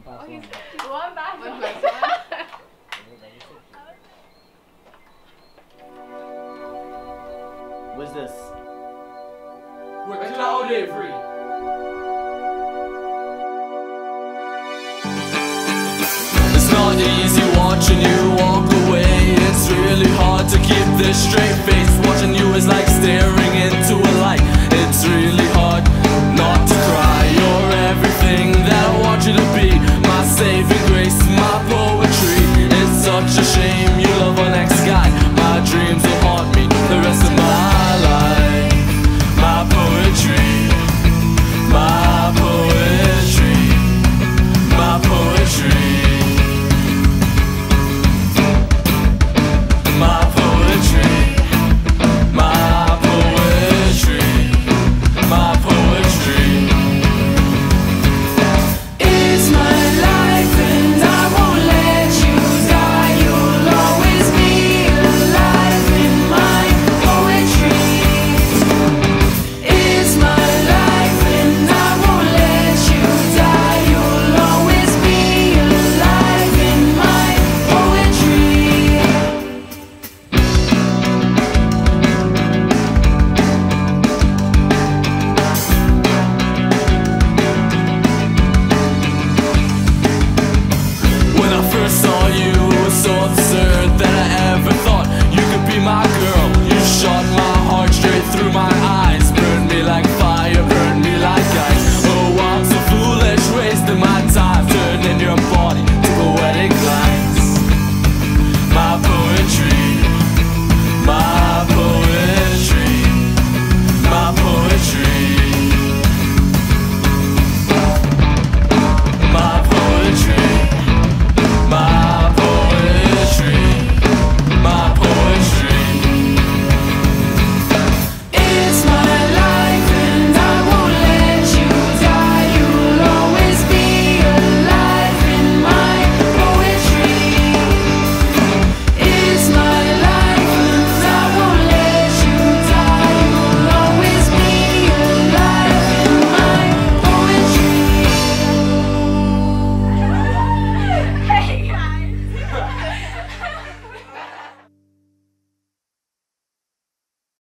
pass one. One pass One one. plus one. What's this? We're Cloud Avery. It's not easy watching you walk away. It's really hard to keep this straight face. Watching you is like staring into